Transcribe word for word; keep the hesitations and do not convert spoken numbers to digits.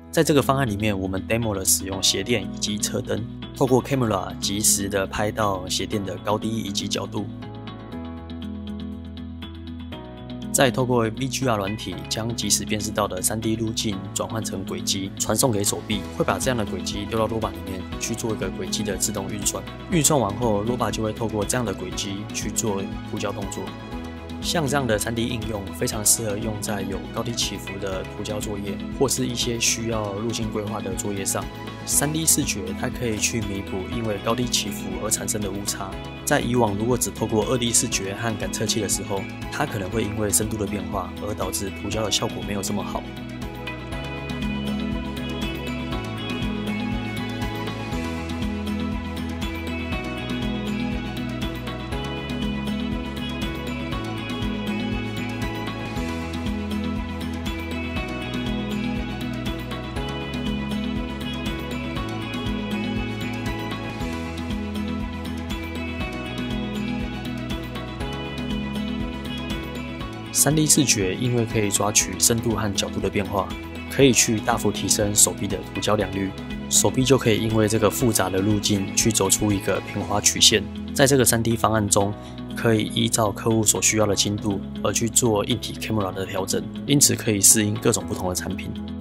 在这个方案里面，我们 demo 了使用鞋垫以及车灯，透过 camera 及时的拍到鞋垫的高低以及角度，再透过 V G R 软体将即时辨识到的 三 D 路径转换成轨迹，传送给手臂，会把这样的轨迹丢到 Roba 里面去做一个轨迹的自动运算。运算完后 ，Roba 就会透过这样的轨迹去做涂胶动作。像这样的 三 D 应用非常适合用在有高低起伏的涂胶作业，或是一些需要路径规划的作业上。三 D 视觉它可以去弥补因为高低起伏而产生的误差。在以往如果只透过二 D 视觉和感测器的时候，它可能会因为深度的变化而导致涂胶的效果没有这么好。三 D 视觉因为可以抓取深度和角度的变化，可以去大幅提升手臂的涂胶良率，手臂就可以因为这个复杂的路径去走出一个平滑曲线。在这个 三 D 方案中，可以依照客户所需要的精度而去做硬体 camera 的调整，因此可以适应各种不同的产品。